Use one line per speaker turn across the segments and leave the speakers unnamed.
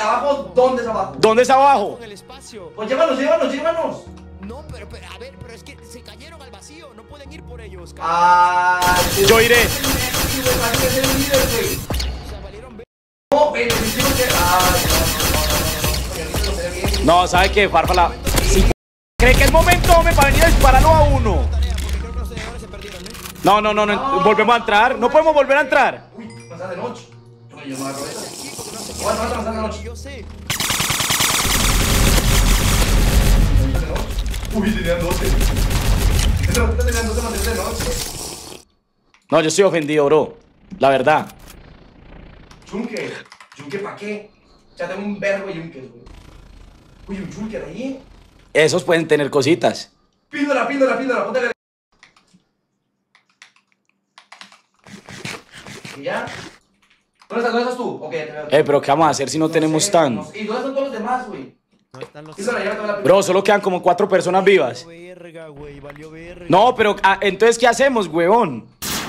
abajo, ¿dónde es abajo?
¿Dónde es abajo?
En el espacio.
Pues llévanos.
No, pero, a ver, pero es que se cayeron al vacío. No pueden ir por ellos.
Ah,
Yo iré.
O sea, valieron ver.
No, güey, decimos que.
No, ¿sabe qué, Farfala? Si cree que es momento, hombre, para venir a dispararlo a uno.
Porque creo que los seguidores se perdieron, ¿eh?
No, volvemos a entrar. No podemos volver a entrar.
Uy, pasa de noche. Yo no agarro eso.
Sí, porque no sé qué.
Aguanta, de noche.
Yo sé.
Uy, tenían 12. Tenían 12 más de noche.
No, yo estoy ofendido, bro. La verdad.
Yunque ¿pa' qué? Ya tengo un verbo de yunques, güey. Uy, un yunque ahí.
Esos pueden tener cositas.
Píldora, ponte. ¿Y ya? ¿Dónde estás tú? Ok, ya te veo.
Pero ¿qué vamos a hacer si no tenemos tan?
¿Y dónde están todos los demás, güey?
No están los.
Bro, solo quedan como 4 personas vivas.
Verga, güey, valió verga.
No, pero entonces, ¿qué hacemos, huevón?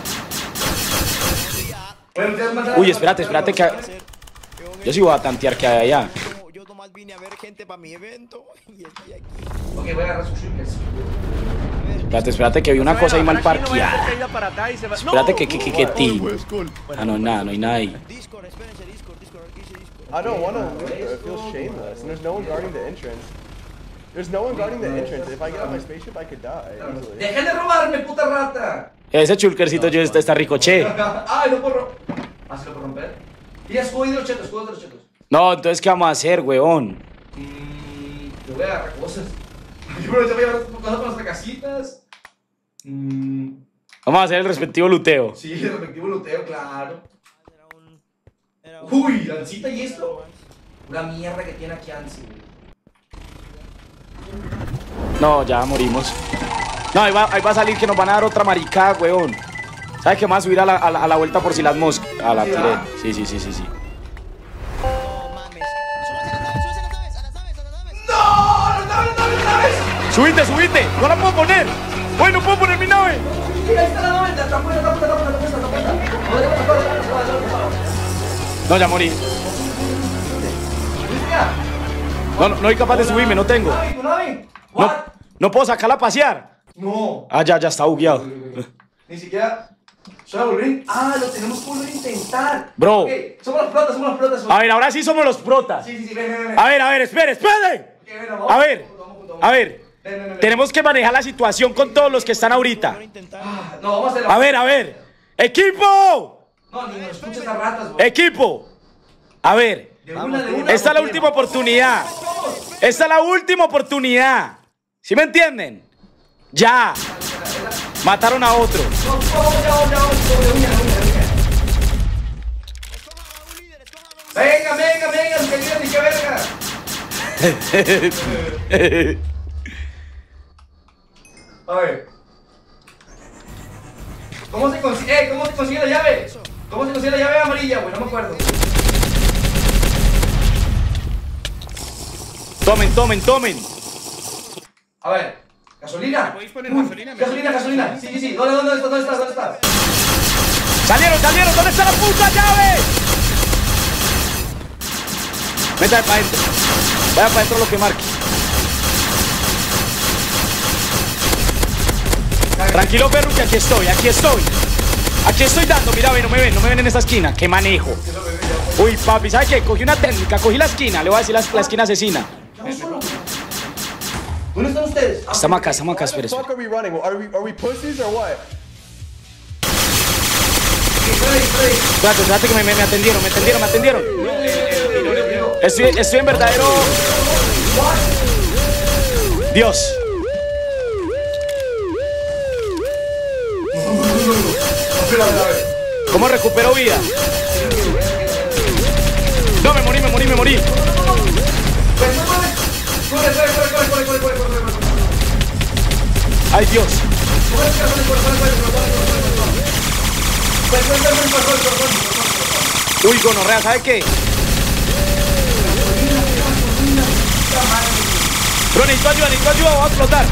Uy, espérate que... Yo sí voy a tantear que hay allá.
Yo nomás vine a ver gente para mi evento y estoy aquí.
Ok, voy a agarrar sus shulkers.
Espérate que vi una cosa ahí mal parqueada. Espérate que ti. Ah, no, nada, no hay nada ahí.
Discord, espérense, Discord, aquí dice Discord.
I don't want to loot though. It feels shameless, and there's no one guarding the entrance. There's no one guarding the entrance. If I get out my spaceship, I could die easily.
¡Dejen de robarme, puta rata!
Ese chulkercito yo está ricoche.
Ay, no puedo romper. Ah, ¿sí lo puedo romper? Y escudo de los chetos,
No, entonces, ¿qué vamos a hacer, huevón?
Yo voy a agarrar cosas. Yo voy a llevar cosas para nuestras casitas.
Vamos a hacer el respectivo luteo.
Sí, el respectivo luteo, claro.
Era
Uy, Ansita y esto. Una mierda que tiene aquí Ansi, güey.
No, ya morimos. No, ahí va a salir que nos van a dar otra maricada, huevón. ¿Sabes qué? Vamos a subir a la vuelta por si las moscas. A la tiré. Sí.
No mames. Súbase a las naves.
¡No! ¡Las naves!
Subite. No la puedo poner. Güey, no puedo poner mi nave.
Mira, ahí está la nave. Está puesta.
No, ya morí. No soy capaz de subirme, no tengo.
¿Tu nave? ¿What?
No puedo sacarla a pasear.
No.
Ah, ya está bugueado.
Ni siquiera. ¿Solo volver? Ah, lo tenemos que volver a intentar.
Bro.
Ok, somos los protas.
A ver, ahora sí somos los protas.
Sí, ven.
A ver, espere. A ver.
Ven.
Tenemos que manejar la situación con todos los que están ahorita.
No, vamos a hacerlo.
A ver. ¡Equipo!
No, ni nos escuches esas ratas, güey.
¡Equipo! A ver.
De una.
Esta es la última oportunidad. ¿Sí me entienden? Ya. Mataron a otro.
Venga, que digan ni qué verga. A ver. ¿Cómo se consigue la llave? ¿Cómo se consigue la llave amarilla, güey? No me acuerdo.
Tomen.
A ver. ¿Gasolina?
¿Podéis poner gasolina?
Gasolina. Sí. ¿Dónde estás?
¡Salieron! ¿Dónde está la puta llave? Métame para adentro. Vaya para adentro lo que marque. Tranquilo, perro, que aquí estoy. Aquí estoy dando, mira, no me ven en esta esquina. ¡Qué manejo! Uy, papi, ¿sabes qué? Cogí una técnica, cogí la esquina, le voy a decir la esquina asesina.
¿Dónde están ustedes?
Estamos acá, espera.
What the fuck are we running? Are we pussies or what?
Espérate que me atendieron. Estoy en verdadero... Dios. ¿Cómo recupero vida? No, me morí.
Corre.
Ay, Dios. Uy, gonorrea, ¿sabe qué? Bro, necesito ayuda, voy a explotar.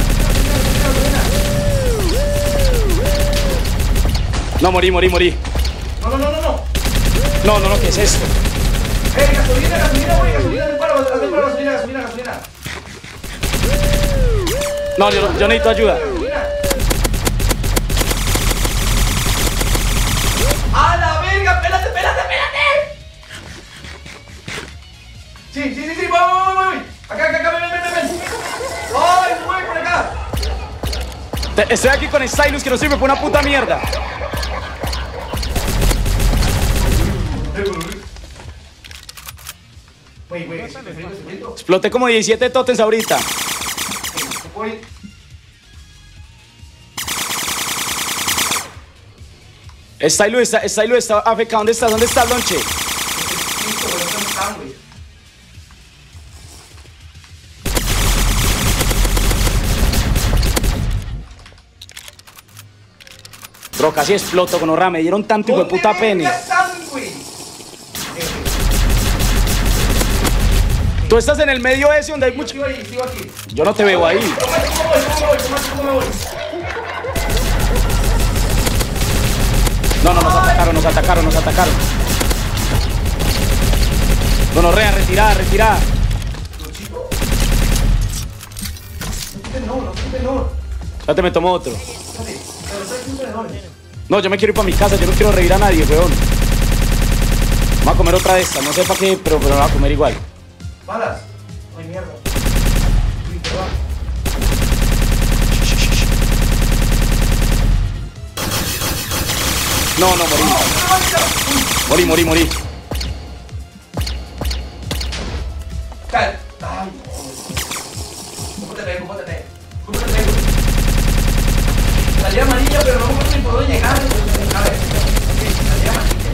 No, morí.
No.
No, ¿qué es esto?
Gasolina, gasolina, güey, gasolina, hazme paro, gasolina, gasolina, gasolina.
No, yo necesito ayuda.
Gasolina. ¡A la verga! ¡Espérate, espérate, espérate! Sí, voy. Acá, ven. ¡Ay, voy por acá!
Estoy aquí con Stylus que no sirve por una puta mierda.
Güey,
Exploté como 17 totems ahorita.
voy.
Stylus está AFK. ¿Dónde está? ¿Dónde está el lonche?
Listo, güey, ¿dónde están, güey?
Bro, casi exploto con Orra. Me dieron tanto hijo de puta pene.
¿Dónde están, güey?
Tú estás en el medio ese donde hay mucho.
Sigo ahí, sigo aquí.
Yo no te veo ahí.
¿Cómo me voy?
No, nos atacaron. Gonorrea, retirada.
No.
Ya me tomo otro.
Espérate, pero trae un tenedor.
No, yo me quiero ir para mi casa. Yo no quiero reír a nadie, weón. Vamos a comer otra de estas. No sé para qué, pero me voy a comer igual.
Balas. Ay, mierda. Uy, perdón.
No, morí.
Cal. Ay, cómpate, güey. Salía amarilla, pero no me ni por dónde llegar. A ver, salía amarilla.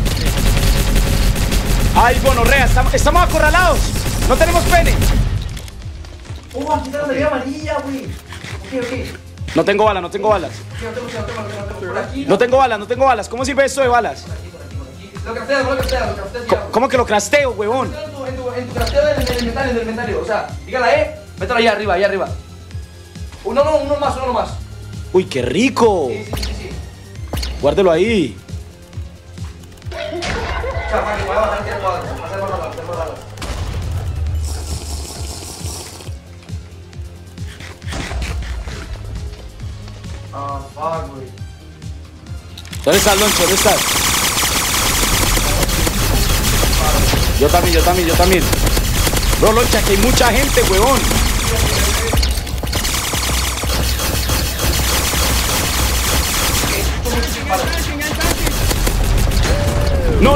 Ay, gonorrea, estamos acorralados. No tenemos pene.
Oh, aquí está la salida amarilla, güey. Ok.
No tengo balas.
No tengo. Por aquí.
No tengo balas. ¿Cómo sirve esto de balas?
Por aquí. Lo crafteas ya.
¿Cómo que lo crasteo, huevón?
En tu crasteo del inventario. O sea, diga la E, mételo allá arriba. Uno más.
Uy, qué rico.
Sí.
Guárdelo ahí.
O sea, para que pueda bajar el cuadro. Hacer más balas. Ah, fuck, güey.
¿Dónde está el lonche? ¿Dónde estás? Yo también. Bro, loncha, que hay mucha gente, huevón. No.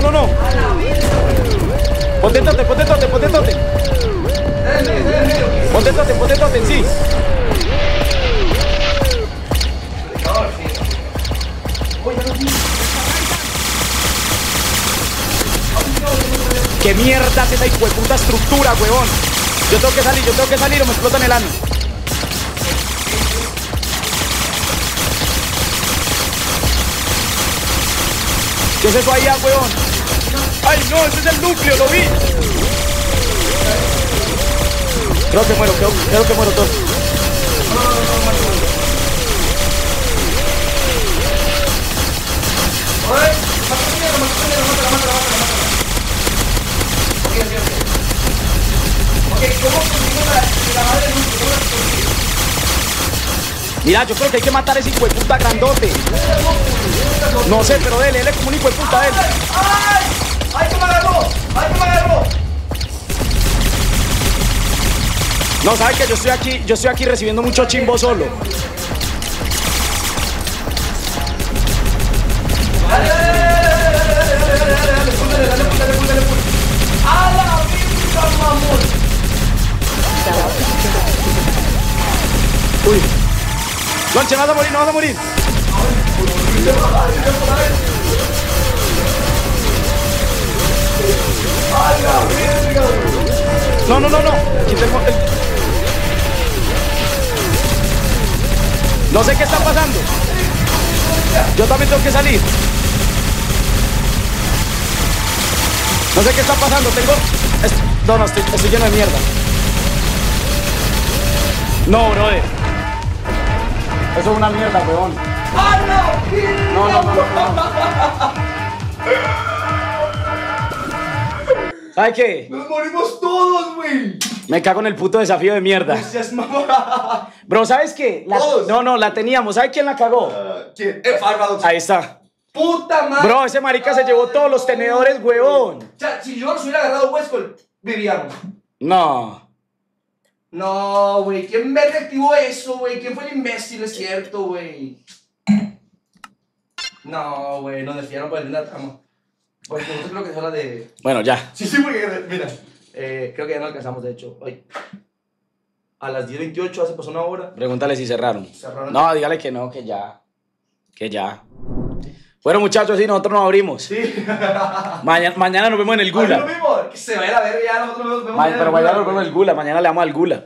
Ponte totem. Ponte totem, sí. ¿Qué mierda es esa hijueputa estructura, huevón? Yo tengo que salir o me explotan el ano. ¿Qué es eso ahí, huevón? ¡Ay, no! ¡Ese es el núcleo! ¡Lo vi! Creo que muero todo. Mira, yo creo que hay que matar a ese hijo de puta grandote. No sé, pero dele como un hijo de puta a él.
¡Ay, que me agarró!
No, ¿sabes qué? Yo estoy aquí recibiendo mucho chimbo solo.
Dale. ¡A la virga, mamón!
Uy. Lonche, no vas a morir. No. Quita No sé qué está pasando. Yo también tengo que salir. No sé qué está pasando. No, estoy lleno de mierda. No, brother. Eso es una mierda, weón. No. ¿Sabes qué?
Nos morimos todos, güey.
Me cago en el puto desafío de mierda.
No seas mamá.
Bro, ¿sabes qué?
Todos.
No, la teníamos. ¿Sabes quién la cagó?
¿Quién? Farbadox.
Ahí está.
Puta madre.
Bro, ese marica se llevó todos los tenedores, huevón.
O sea, si yo los hubiera agarrado Westcol, vivíamos.
No.
No, güey. ¿Quién me reactivó eso, güey? ¿Quién fue el imbécil? Es cierto, güey. No, güey. Nos desfiaron por el de la trama. Porque nosotros creo que es hora de...
Bueno, ya.
Sí, porque, mira. Creo que ya no alcanzamos, de hecho. Hoy. A las 10:28, hace pasó una hora.
Pregúntale si cerraron.
Cerraron.
No, dígale que no, que ya. Que ya. Bueno, muchachos, sí, nosotros nos abrimos.
Sí.
Mañana nos vemos en el
Es lo
Gula.
mismo. Que se vaya a ver ya. Nosotros nos vemos
Pero mañana nos vemos en el Gula. Mañana le damos al Gula.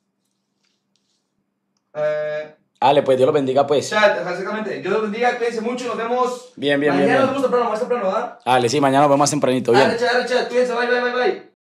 Dale, pues Dios los bendiga, pues.
Chat, exactamente. Dios los bendiga, cuídense mucho, nos vemos.
Bien.
Mañana nos vemos temprano, más temprano, ¿verdad?
Dale, sí, mañana nos vemos más tempranito. Bien.
Dale, chat, cuídense, bye.